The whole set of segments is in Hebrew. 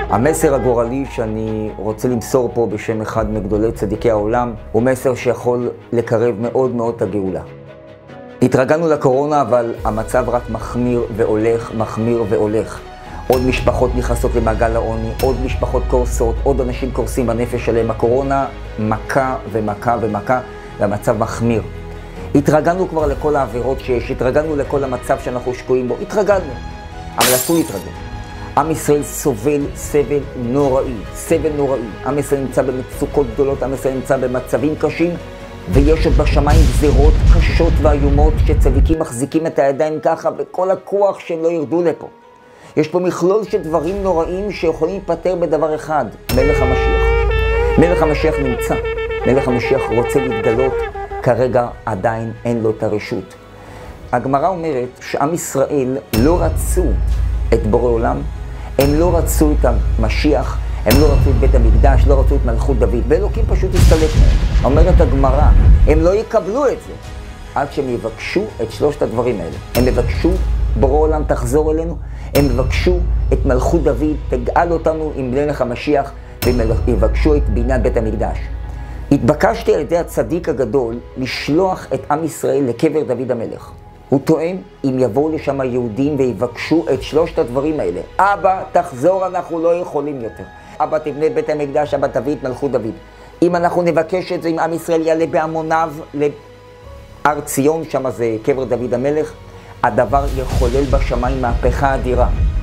המסר הגורלי שאני רוצה למסור פה בשם אחד מגדולי צדיקי העולם, הוא מסר שיכול לקרב מאוד מאוד את הגאולה. התרגלנו לקורונה, אבל המצב רק מחמיר והולך, מחמיר והולך. עוד משפחות נכנסות למעגל העוני, עוד משפחות קורסות, עוד אנשים קורסים בנפש שלהם. הקורונה מכה ומכה ומכה, והמצב מחמיר. התרגלנו כבר לכל העבירות שיש, התרגלנו לכל המצב שאנחנו שקועים בו, התרגלנו. אבל אסור להתרגל. עם ישראל סובל סבל נוראי, סבל נוראי. עם ישראל נמצא במצוקות גדולות, עם ישראל נמצא במצבים קשים, ויש עוד בשמיים גזירות קשות ואיומות שצדיקים מחזיקים את הידיים ככה, וכל הכוח שהם לא ירדו לפה. יש פה מכלול של דברים נוראים שיכולים להיפטר בדבר אחד, מלך המשיח. מלך המשיח נמצא, מלך המשיח רוצה להתגלות, כרגע עדיין אין לו את הרשות. הגמרא אומרת שעם ישראל לא רצו את בורא עולם, הם לא רצו את המשיח, הם לא רצו את בית המקדש, לא רצו את מלכות דוד, ואלוקים פשוט הסתלק מהם. אומרת הגמרא, הם לא יקבלו את זה, עד שהם יבקשו את שלושת הדברים האלה. הם יבקשו, בורא עולם תחזור אלינו, הם יבקשו את מלכות דוד, תגאל אותנו עם מלך המשיח, והם יבקשו את בניין בית המקדש. התבקשתי על ידי הצדיק הגדול לשלוח את עם ישראל לקבר דוד המלך. הוא טוען, אם יבואו לשם יהודים ויבקשו את שלושת הדברים האלה, אבא, תחזור, אנחנו לא יכולים יותר. אבא, תבנה בית המקדש, אבא, תביא את מלכות דוד. אם אנחנו נבקש את זה, אם עם ישראל יעלה בהמוניו להר ציון, שם זה קבר דוד המלך, הדבר יחולל בשמיים מהפכה אדירה.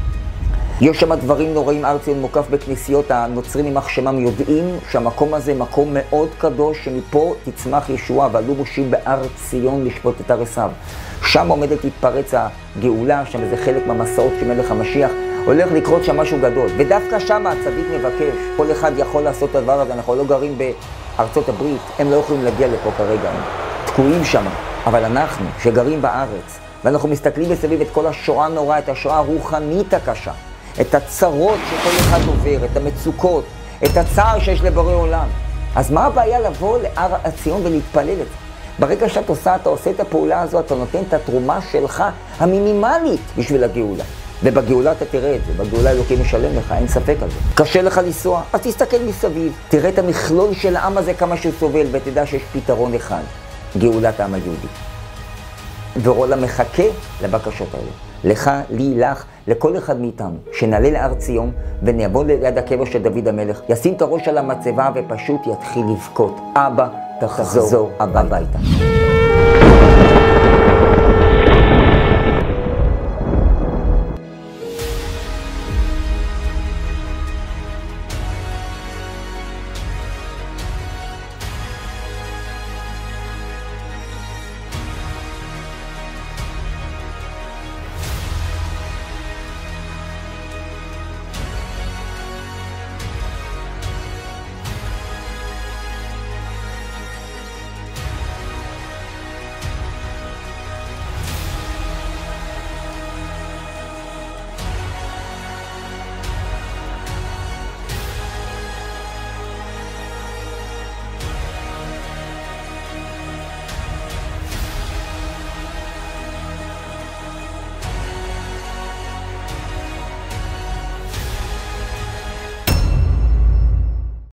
יש שם דברים נוראים, הר ציון מוקף בכנסיות, הנוצרים יימח שמם יודעים שהמקום הזה מקום מאוד קדוש, שמפה תצמח ישועה, ועלו מושיע בהר ציון לשפוט את הר עשיו. שם עומדת להתפרץ הגאולה, שם זה חלק מהמסעות של מלך המשיח, הולך לקרות שם משהו גדול. ודווקא שם הצדיק מבקש, כל אחד יכול לעשות את הדבר הזה, אנחנו לא גרים בארצות הברית, הם לא יכולים להגיע לפה כרגע, הם תקועים שם. אבל אנחנו שגרים בארץ, ואנחנו מסתכלים מסביב את כל השואה הנוראה, את השואה הרוחנית הקשה, את הצרות שכל אחד עובר, את המצוקות, את הצער שיש לבורא עולם. אז מה הבעיה לבוא להר ציון ולהתפלל את זה? ברגע שאת עושה את הפעולה הזו, אתה נותן את התרומה שלך המינימלית בשביל הגאולה. ובגאולה אתה תראה את זה, בגאולה אלוקים משלם לך, אין ספק על זה. קשה לך לנסוע, אז תסתכל מסביב, תראה את המכלול של העם הזה כמה שהוא סובל, ותדע שיש פתרון אחד, גאולת העם היהודי. ורולה מחכה לבקשות האלה. לך, לי, לך, לכל אחד מאיתנו, שנעלה להר ציון ונבוא ליד הקבר של דוד המלך, ישים את הראש על המצבה ופשוט יתחיל לבכות. אבא, תחזור הביתה.